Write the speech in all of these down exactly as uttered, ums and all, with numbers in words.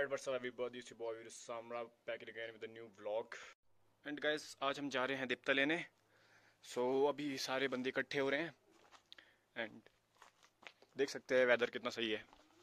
Alright, what's up everybody, it's your boy Virus Samra back again with a new vlog. And guys, आज हम जा रहे हैं दीप्ता लेने. So अभी सारे बंदे इकट्ठे हो रहे हैं एंड देख सकते हैं वेदर कितना सही है.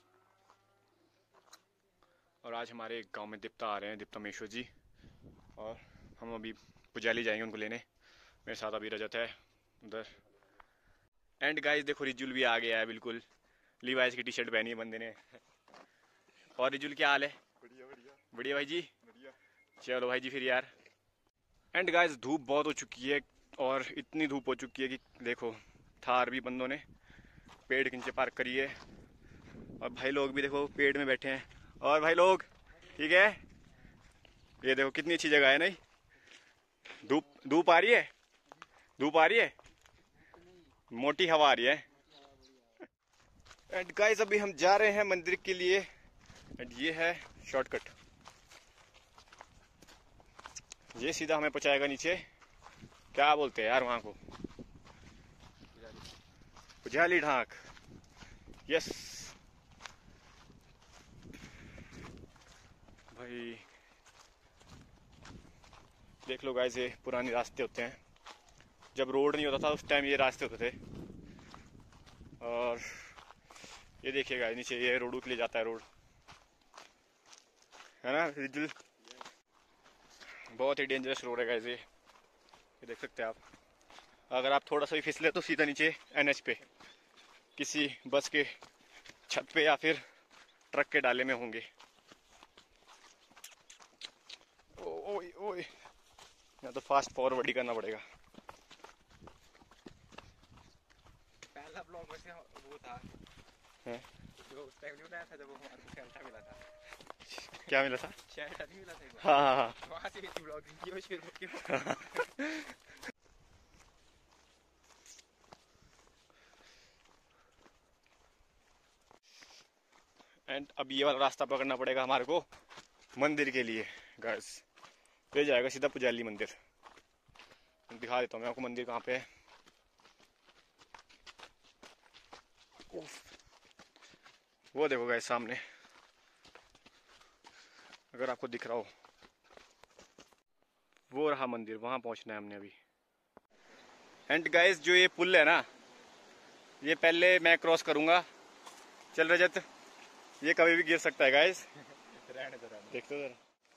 और आज हमारे गांव में दीप्ता आ रहे हैं, दीप्ता मेश्वर जी, और हम अभी पुजाली जाएंगे उनको लेने. मेरे साथ अभी रजत है उधर. एंड गाइस देखो, रिजुल भी आ गया है, बिल्कुल लीवाइस की टी शर्ट पहनी है बंदे ने. और रिजुल क्या हाल है? बढ़िया बढ़िया बढ़िया भाई जी. बढ़िया. चलो भाई जी फिर यार. एंड गाइस धूप बहुत हो चुकी है, और इतनी धूप हो चुकी है कि देखो थार भी बंदों ने पेड़ के नीचे पार्क करी है. और भाई लोग भी देखो पेड़ में बैठे हैं. और भाई लोग ठीक है, ये देखो कितनी अच्छी जगह है. नहीं धूप धूप आ रही है, धूप आ रही है, मोटी हवा आ रही है. एंड गाइस अभी हम जा रहे हैं मंदिर के लिए. एंड ये है शॉर्टकट, ये सीधा हमें पहुंचाएगा नीचे. क्या बोलते हैं यार वहां को? पुजाली ढाक. यस भाई, देख लो गाइस, ये पुराने रास्ते होते हैं. जब रोड नहीं होता था उस टाइम ये रास्ते होते थे. और ये देखिए गाइस नीचे ये रोड के लिए जाता है, रोड है ना रिजुल? बहुत ही डेंजरस रोड है गाइस ये. ये देख सकते हैं आप. अगर आप थोड़ा सा भी फिसले तो सीधा नीचे एनएच पे किसी बस के छत पे या फिर ट्रक के डाले में होंगे. ओ ओए ओए, या तो फास्ट फॉरवर्ड ही करना पड़ेगा. पहला ब्लॉग वैसे वो था है? जो उस टाइम नहीं बनाया था जब वो हमारे को शर्ट मिला था. क्या मिला था? शर्ट नहीं मिला था एक बार. हाँ हाँ हाँ. वहाँ से भी ब्लॉगिंग की वो शुरू की. एंड अब ये वाला रास्ता पकड़ना पड़ेगा हमारे को मंदिर के लिए गाइस. ले जाएगा सीधा पुजाली मंदिर. दिखा देता हूँ मैं आपको मंदिर कहाँ पे है. वो देखो गाइस सामने, अगर आपको दिख रहा हो, वो रहा मंदिर. वहां पहुंचना है हमने अभी. एंड गाइस जो ये पुल है ना, ये पहले मैं क्रॉस करूंगा. चल रजत, ये कभी भी गिर सकता है गाइस. रहने दो रहने. देखते हो जरा.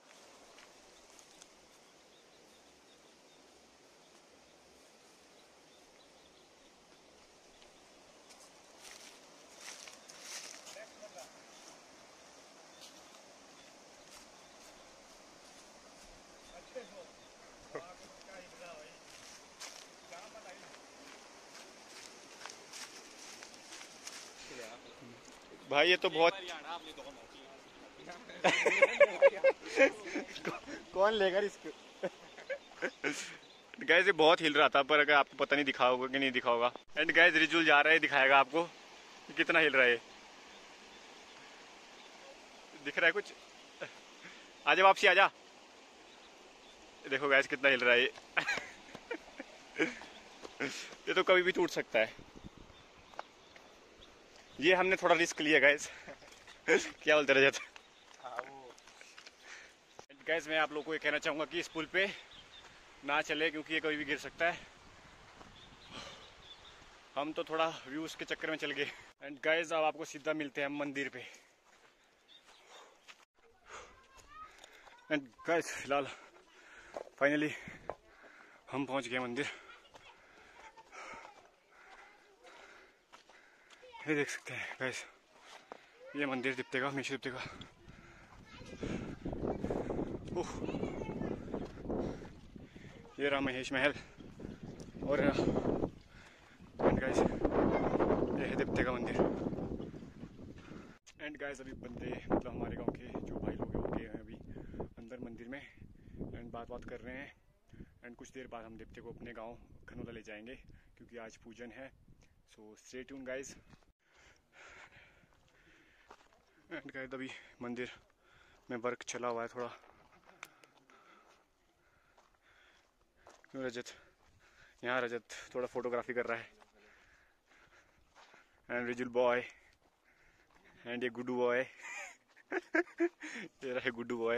भाई ये तो बहुत कौन लेगा इसको? गाइस ये बहुत हिल रहा था, पर अगर आपको पता नहीं दिखा होगा कि नहीं दिखा होगा. एंड गाइस रिजुल जा रहा है, दिखाएगा आपको कि कितना हिल रहा है. दिख रहा है कुछ? आजा वापसी आजा. देखो गाइस कितना हिल रहा है ये. ये तो कभी भी टूट सकता है. ये हमने थोड़ा रिस्क लिया गाइस. क्या बोलते रहे जाते? हाँ वो गाइस मैं आप लोगों को ये कहना चाहूँगा कि इस पुल पे ना चले, क्योंकि ये कभी भी गिर सकता है. हम तो थोड़ा व्यूज के चक्कर में चल गए. एंड गाइस अब आपको सीधा मिलते हैं हम मंदिर पे. एंड गाइस फिलहाल फाइनली हम पहुंच गए मंदिर. ये देख सकते हैं गाइस, ये मंदिर दीप्ते का, मेश्वर दीप्ते का. ओह, ये रहा महेश महल. और गाइस ये है दीप्ते का मंदिर. एंड गाइस अभी बंदे, मतलब हमारे गांव के जो भाई लोग हैं वो गए हैं अभी अंदर मंदिर में एंड बात बात कर रहे हैं. एंड कुछ देर बाद हम दीप्ते को अपने गांव खनौला ले जाएंगे, क्योंकि आज पूजन है. So stay tuned guys. And guys अभी मंदिर में वर्क चला हुआ है थोड़ा. क्यों रजत? यहाँ रजत थोड़ा फोटोग्राफी कर रहा है. एंड रिजुल बॉय एंड ये गुड्डू बॉय. ये रहे गुड्डू बॉय।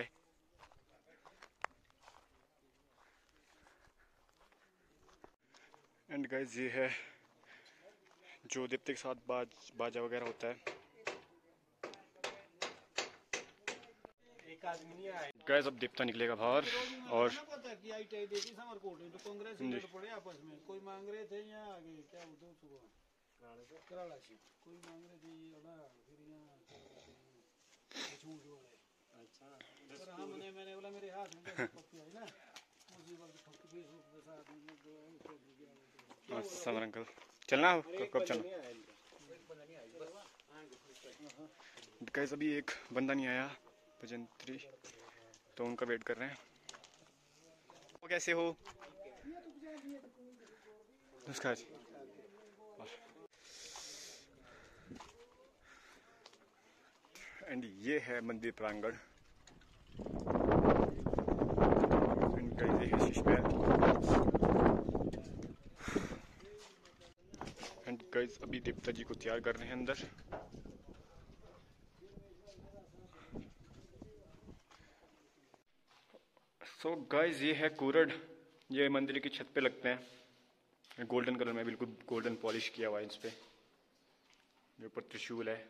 एंड गाइस ये है जो दीप्ति के साथ बाज बाजा वगैरह होता है। गाइस अब दीप्ता निकलेगा बाहर और कांग्रेस पड़े आपस में कोई मांग रहे थे यहाँ आगे क्या उधर सुबह कराला से कोई मांग रहे थे ये ना फिर यहाँ छूट वाले अच्छा पर हाँ मैंने मैंने बोला मेरे हाथ में पप्पी आई ना उसी वक्त ठोक फेसबुक के साथ में समर अंकल चलना कब कब चलना। गाइस अभी एक बंदा नहीं आया भजंत्री तो उनका वेट कर रहे हैं। वो कैसे हो नमस्कार। एंड ये है मंदिर प्रांगण एंड गाइस ये है शीश महल एंड गाइस अभी दीप्ता जी को तैयार कर रहे हैं अंदर। सो so गाइस ये है कुरड, ये मंदिर की छत पे लगते हैं गोल्डन कलर में, बिल्कुल गोल्डन पॉलिश किया हुआ है इस पे। ये ऊपर त्रिशूल है।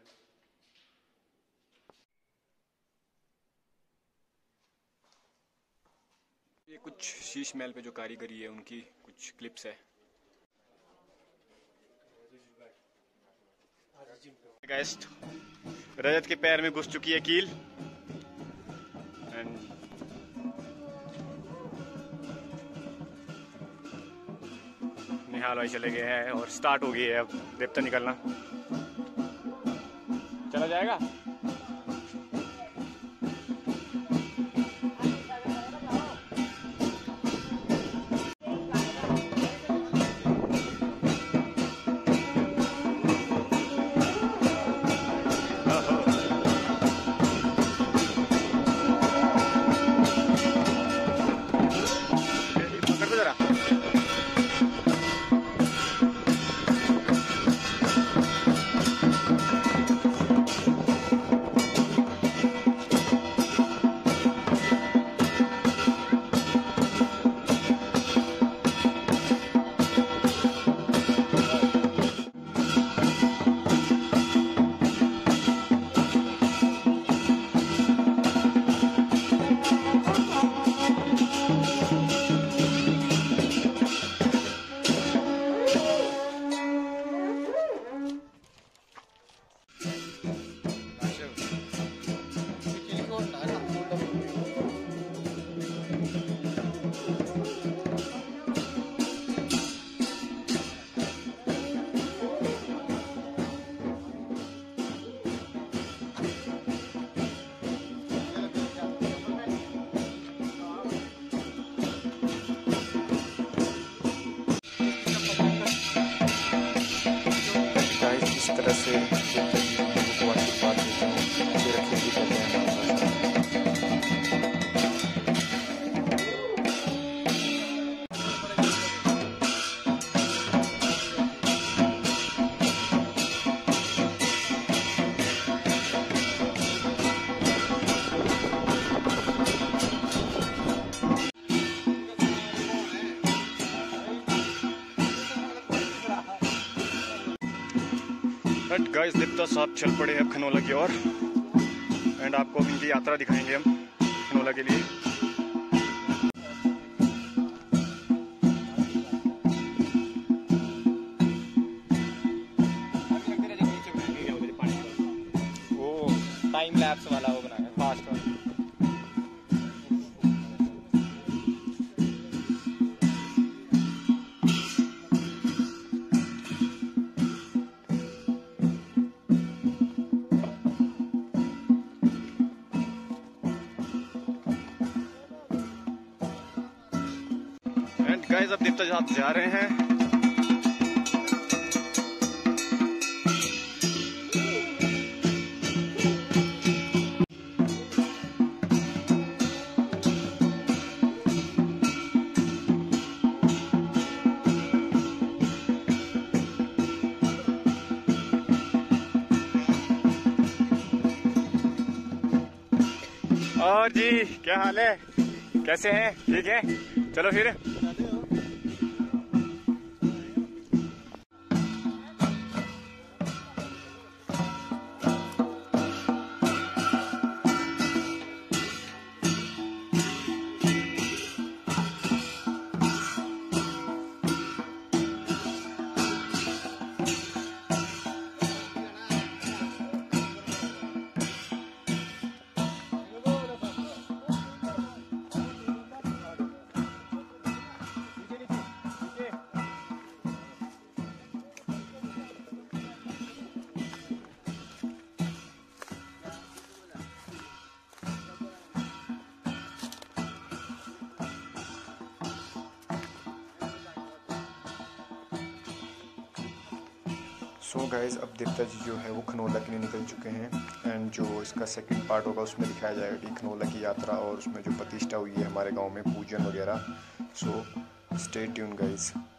ये कुछ शीश महल पे जो कारीगरी है उनकी कुछ क्लिप्स है। गाइस रजत के पैर में घुस चुकी है कील एंड निहाल भाई चले गए हैं और स्टार्ट हो गई है अब दीप्ता निकलना। चला जाएगा पकड़ दो जरा। इस तरह से को आशीर्वाद देते हैं फिर रखिए कहते हैं। बट गाइस दीप्ता साहब चल पड़े हैं खनौला की ओर एंड आपको इनकी यात्रा दिखाएंगे हम खनौला के लिए। वो टाइम लैप्स वाला वो बनाया फास्ट वाला। गाइस अब दीप्ता साहब जा रहे हैं। और जी क्या हाल है, कैसे हैं? ठीक है, चलो फिर। सो so गाइज अब देवता जी जो है वो खनौला के लिए निकल चुके हैं एंड जो इसका सेकंड पार्ट होगा उसमें दिखाया जाएगा कि खनौला की यात्रा और उसमें जो प्रतिष्ठा हुई है हमारे गांव में पूजन वगैरह। So stay tuned guys.